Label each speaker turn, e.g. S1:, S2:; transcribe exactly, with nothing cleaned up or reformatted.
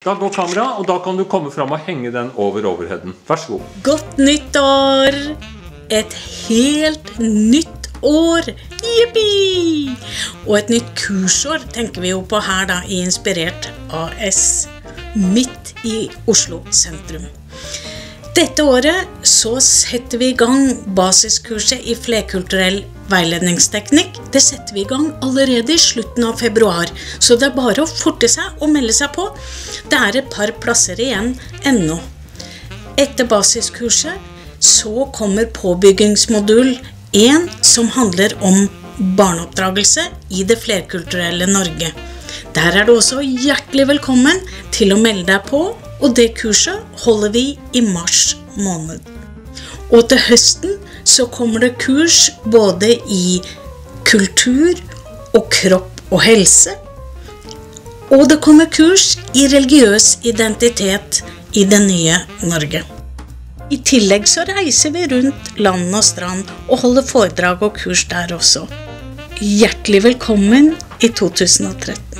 S1: Da går kamera, og da kan du komme fram og henge den over overheaden. Vær så god.
S2: Godt nytt år! Et helt nytt år! Yippie! Og et nytt kursår tenker vi jo på her da, i Inspirert A S, midt i Oslo sentrum. Dette året så setter vi i gang basiskurset i flerkulturell veiledningsteknikk. Det setter vi i gang allerede i slutten av februar, så det er bare å forte seg og melde seg på. Det er et par plasser igjen ennå. Etter basiskurset så kommer påbyggingsmodul én, som handler om barneoppdragelse i det flerkulturelle Norge. Der er du også hjertelig velkommen til å melde deg på, og det kurset holder vi i mars måned. Og til høsten så kommer det kurs både i kultur og kropp og helse. Og det kommer kurs i religiøs identitet i det nye Norge. I tillegg så reiser vi rundt land og strand og holder foredrag og kurs der også. Hjertelig velkommen i to tusen og tretten.